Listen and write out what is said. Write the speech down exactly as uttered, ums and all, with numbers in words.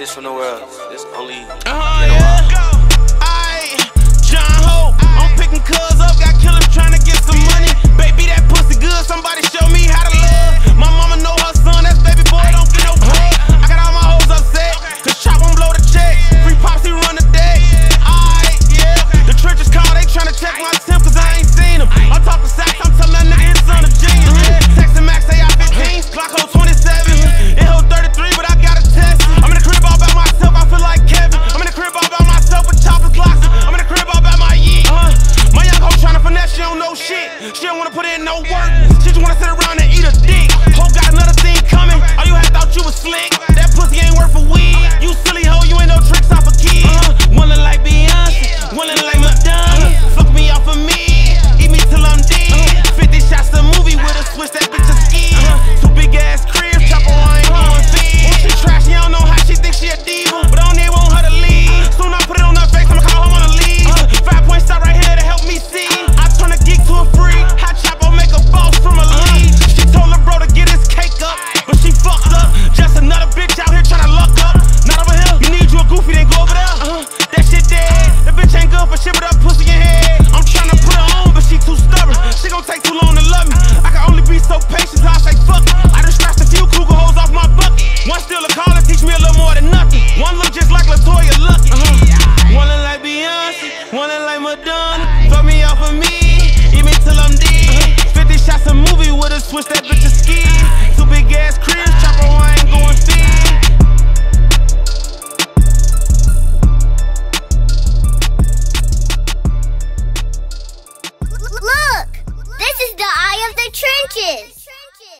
this from nowhere else. This only. Uh-huh, yeah. Aight, John Hope. I'm picking cuz up, got killers trying to get some money. Baby, that pussy good, somebody show me how to love. My mama know her son, that's baby boy, don't get no play. I got all my hoes upset, cause Chop won't blow the check. Free pops, he run the day. Aight, yeah. The churches call, they tryna check my temp, cause I ain't seen them. I'm talking sacks, I'm telling that nigga his son a genius. Yeah. Texting Max, say I fifteen, Glock hold twenty-seven. It hold thirty-three, but I got a test. I'm in the crib all by myself, I feel like Kevin. I'm in the crib all by myself with choppers, glocks. I'm in the crib all by my yeet. Uh, my young hoe tryna finesse, she don't know shit. She don't wanna put in no work. She just wanna sit around and eat a dick. Hoe got another thing coming. Oh, you had thought you was slick. That pussy ain't worth a weed. You silly hoe, you ain't no tricks off a kid. Uh, one look like Beyonce, one look like Madonna. Fuck me off of me, eat me till I'm dead. fifty shots a movie with a switch, that bitch a ski. Two big ass cribs, chopper, I ain't going feed. She trash, she don't know how she think she a diva, but I don't even want her to leave. Soon I put it on her face, I'ma call her on the leave. Five point stop right here to help me see. I turn a geek to a freak. Hot chopper make a boss from a lead. She told her bro to get his cake up, but she fucked up. Just another bitch out here tryna luck up. Not over here. You need you a goofy, then go over there. Uh, that shit dead. That bitch ain't good for shit but her pussy in head. I'm tryna put her on, but she too stubborn. She gon' take too long to love me. I can only be so patient till I say fuck it. I just scratched a few cougar holes off my bucket. One still a call and teach me a little more than nothing. One look just like Latoya Lucky. Uh-huh. One look like Beyonce, one look like Madonna. Fuck me off of me, eat me till I'm dead. fifty shots a movie with a switch, that bitch a ski. Two big ass cribs, chopper, I ain't going feed. Look! This is the eye of the trenches!